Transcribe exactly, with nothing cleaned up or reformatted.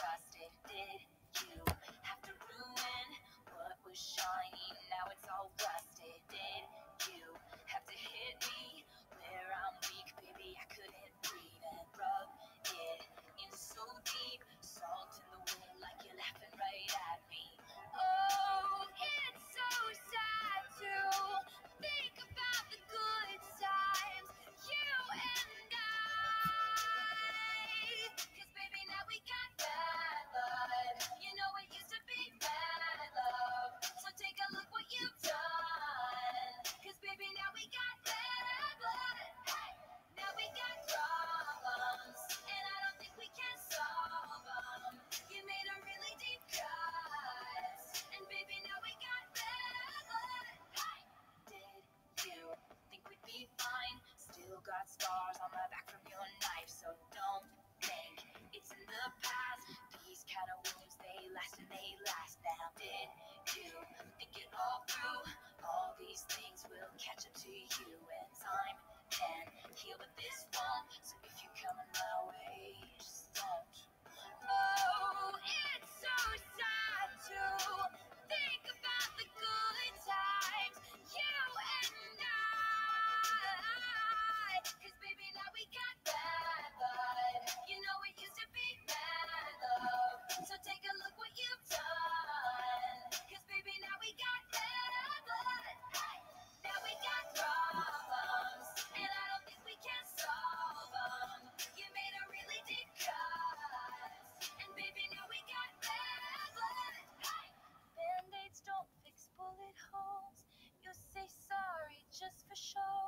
trusted. Did you have to ruin what was shiny? Now it's all rusted. Did you have to hit me where I'm weak? Baby, I couldn't breathe and rub it in so deep. Salt in the wind like you're laughing right at me. Oh, it's so sad to think about the good times, you and I. 'Cause baby, now we got bad blood. You know it used to be bad love. So take a look what you've done. 'Cause baby, now we got bad blood. Hey, now we got problems, and I don't think we can solve them. You made a really deep cut, and baby, now we got bad blood. Hey, did you think we'd be fine? Still got scars on my back from your knife, so don't think it's in the past. These kind of wounds, they last and they last. Now did you think it all through? All these things will catch up to you, and time can heal, but this won't. So if you're coming my way, just don't. Oh, it's so sad to think about the good times, you and I. 'Cause baby, now we got bad blood. You know it used to be bad love. So take a look what you've done. 'Cause baby, now we got bad blood. Hey, now we got problems, and I don't think we can solve them. You made a really deep cut, and baby, now we got bad blood. Hey, band-aids don't fix bullet holes. You say sorry just for show.